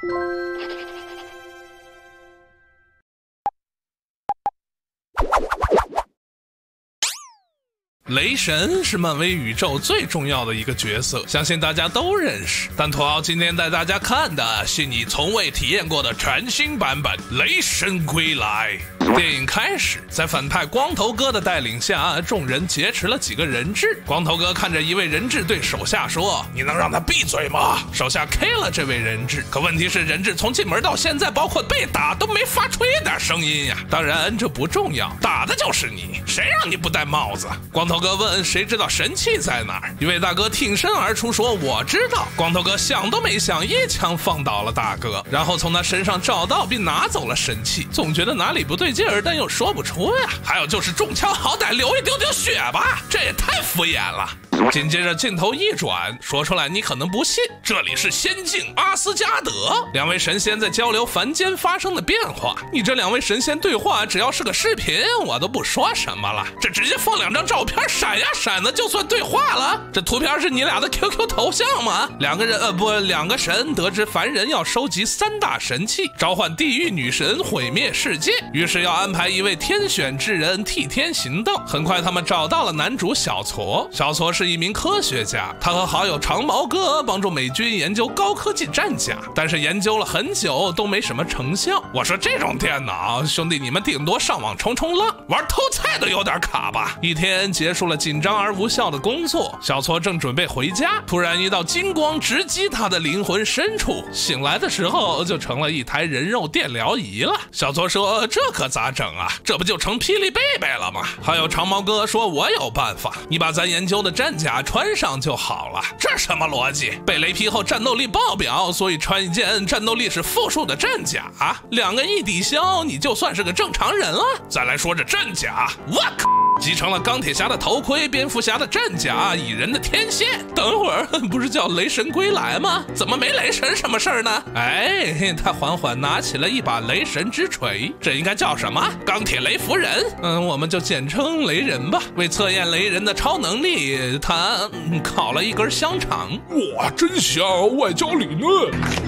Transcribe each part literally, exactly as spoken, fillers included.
雷神是漫威宇宙最重要的一个角色，相信大家都认识。但土豪今天带大家看的是你从未体验过的全新版本《雷神归来》。电影开始，在反派光头哥的带领下，众人劫持了几个人质。光头哥看着一位人质对手下说：“你能让他闭嘴吗？”手下 K 了这位人质，可问题是人质从进门到现在，包括被打都没发出一点声音呀。当然这不重要，打的就是你，谁让你不戴帽子？光头哥问：“谁知道神器在哪儿？”一位大哥挺身而出说：“我知道。”光头哥想都没想，一枪放倒了大哥，然后从他身上找到并拿走了神器。总觉得哪里不对劲儿，但又说不出呀。还有就是中枪好歹流一丢丢血吧，这也太敷衍了。紧接着镜头一转，说出来你可能不信，这里是仙境阿斯加德，两位神仙在交流凡间发生的变化。你这两位神仙对话，只要是个视频我都不说什么了，这直接放两张照片闪呀闪的就算对话了。这图片是你俩的 Q Q 头像吗？两个人呃不两个神得知凡人要收集三大神器，召唤地狱女神毁灭世界，于是要安排一位天选之人替天行道。很快他们找到了男主小矬，小矬是一名科学家，他和好友长毛哥帮助美军研究高科技战甲，但是研究了很久都没什么成效。我说这种电脑，兄弟你们顶多上网冲冲浪，玩偷菜都有点卡吧。一天结束了紧张而无效的工作，小矬正准备回家，突然一道金光直击他的灵魂深处，醒来的时候就成了一台人肉电疗仪了。小矬说：“这可咋整啊？这不就成霹雳贝贝了吗？”还有长毛哥说：“我有办法，你把咱研究的战甲穿上就好了。”这什么逻辑？被雷劈后战斗力爆表，所以穿一件战斗力是负数的战甲，两个一抵消，你就算是个正常人了。再来说这战甲，我靠！集成了钢铁侠的头盔、蝙蝠侠的战甲、蚁人的天线。等会儿不是叫雷神归来吗？怎么没雷神什么事儿呢？哎，他缓缓拿起了一把雷神之锤，这应该叫什么？钢铁雷符人。嗯，我们就简称雷人吧。为测验雷人的超能力，他、嗯、烤了一根香肠。 哇，真香！外焦里嫩。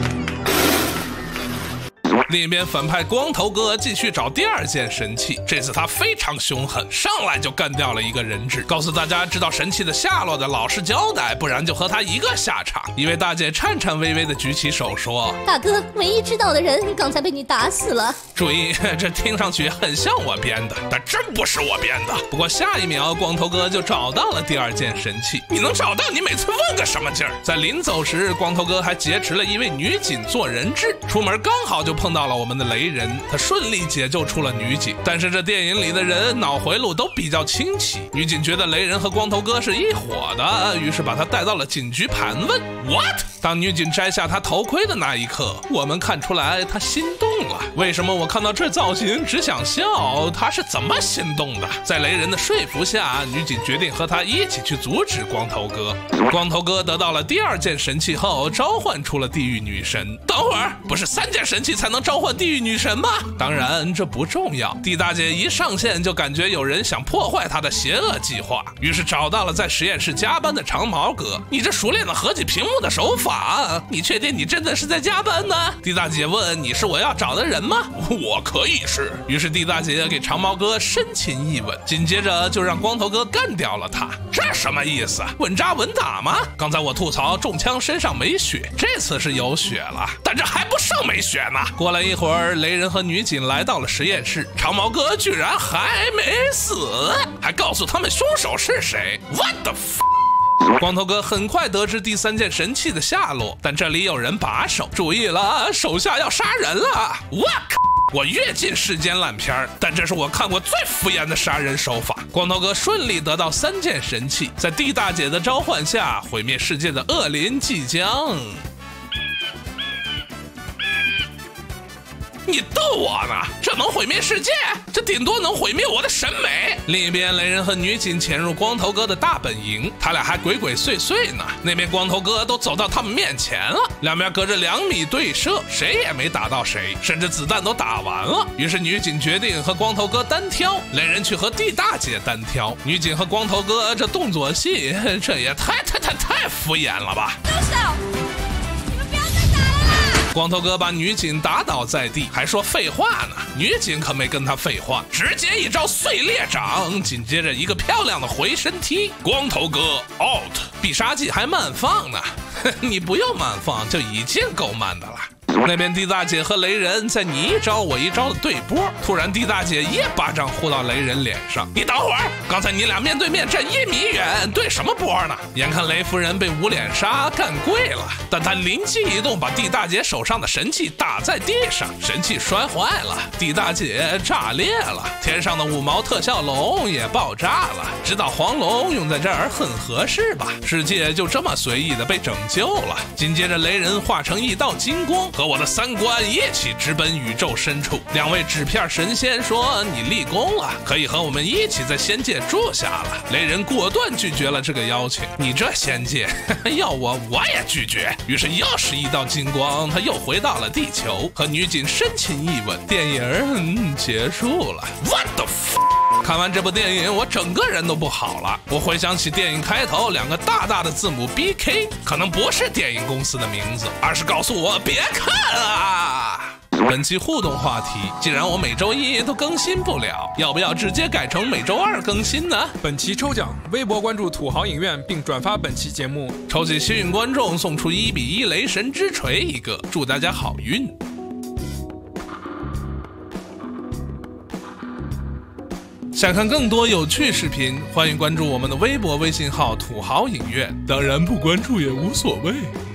另一边，反派光头哥继续找第二件神器，这次他非常凶狠，上来就干掉了一个人质，告诉大家知道神器的下落的老实交代，不然就和他一个下场。一位大姐颤颤巍巍地举起手说：“ 大哥，唯一知道的人刚才被你打死了。” 注意，这听上去很像我编的，但真不是我编的。不过下一秒，光头哥就找到了第二件神器。你能找到，你每次问个什么劲儿？在临走时，光头哥还劫持了一位女警做人质，出门刚好就碰到了我们的雷人，他顺利解救出了女警。但是这电影里的人脑回路都比较清奇，女警觉得雷人和光头哥是一伙的，于是把他带到了警局盘问。 What？ 当女警摘下他头盔的那一刻，我们看出来他心动了。为什么我看到这造型只想笑？他是怎么心动的？在雷人的说服下，女警决定和他一起去阻止光头哥。光头哥得到了第二件神器后，召唤出了地狱女神。等会儿，不是三件神器才能召唤地狱女神吗？当然这不重要，地大姐一上线就感觉有人想破坏她的邪恶计划，于是找到了在实验室加班的长毛哥。你这熟练的合起屏幕的手法，你确定你真的是在加班呢？地大姐问：你是我要找的人吗？ 我可以是。 于是地大姐给长毛哥深情一吻，紧接着就让光头哥干掉了他。这什么意思？稳扎稳打吗？刚才我吐槽中枪身上没血，这次是有血了，但这还不剩没血呢。过了一会儿，雷人和女警来到了实验室，长毛哥居然还没死，还告诉他们凶手是谁。 What the f？ 光头哥很快得知第三件神器的下落，但这里有人把守，注意了，手下要杀人了。我靠！我越进世间烂片，但这是我看过最敷衍的杀人手法。光头哥顺利得到三件神器，在地大姐的召唤下，毁灭世界的恶灵即将。你逗我呢？这能毁灭世界？这顶多能毁灭我的审美。另一边，雷人和女警潜入光头哥的大本营，他俩还鬼鬼祟祟呢。那边光头哥都走到他们面前了，两边隔着两米对射，谁也没打到谁，甚至子弹都打完了。于是女警决定和光头哥单挑，雷人去和地大姐单挑。女警和光头哥这动作戏，这也太太太太敷衍了吧！ 住手！ 光头哥把女警打倒在地，还说废话呢。女警可没跟他废话，直接一招碎裂掌，紧接着一个漂亮的回身踢。光头哥 out， 必杀技还慢放呢，你不用慢放就已经够慢的了。那边地大姐和雷人在你一招我一招的对波，突然地大姐一巴掌呼到雷人脸上。你等会儿，刚才你俩面对面站一米远，对什么波呢？眼看雷夫人被无脸杀干跪了，但她灵机一动，把地大姐手上的神器打在地上，神器摔坏了，地大姐炸裂了，天上的五毛特效龙也爆炸了。知道黄龙用在这儿很合适吧？世界就这么随意的被拯救了。紧接着雷人化成一道金光，和我的三观一起直奔宇宙深处。两位纸片神仙说你立功了，可以和我们一起在仙界住下了。雷人果断拒绝了这个邀请，你这仙界要我我也拒绝。于是又是一道金光，他又回到了地球，和女警深情一吻，电影、嗯、结束了。 What the fuck？ 看完这部电影，我整个人都不好了。我回想起电影开头两个大大的字母 B K， 可能不是电影公司的名字，而是告诉我别看啊。本期互动话题，既然我每周一都更新不了，要不要直接改成每周二更新呢？ 本期抽奖，微博关注土豪影院并转发本期节目， 抽取幸运观众送出一比一雷神之锤一个，祝大家好运。想看更多有趣视频，欢迎关注我们的微博、微信号“土豪影院”，当然不关注也无所谓。